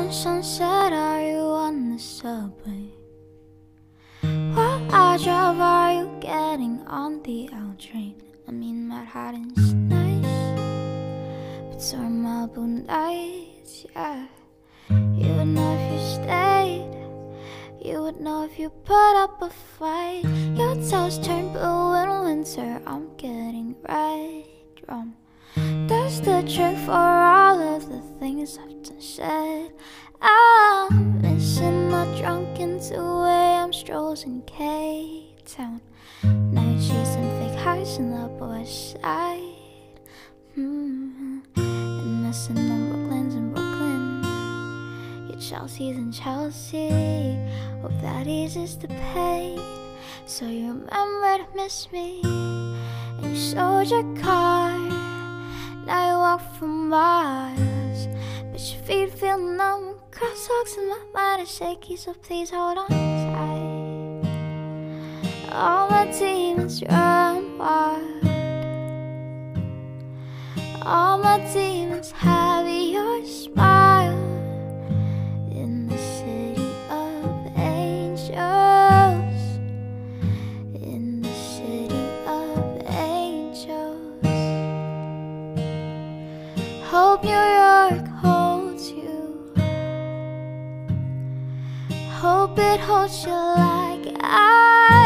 on Sunset? Are you on the subway? What job are you getting on the L train? I mean, Manhattan's nice, but so are Malibu nights, yeah. You would know if you stayed, you would know if you put up a fight. Your toes turn blue in winter, I'm getting red rum. There's the trick for all of the things I've done said. I'm missing the drunken 2 a.m. strolls in K-Town, night chasing fake highs in the West Side, and missing the Brooklyns in Brooklyn, your Chelsea's in Chelsea. Hope that eases the pain, so you remember to miss me. And you sold your car, now you walk for miles, but your feet feel numb. Crosswalks in my mind are shaky, so please hold on tight. All my demons run wild, all my demons have your smile. In the city of angels, in the city of angels. Hope New York holds you, hope it holds you like I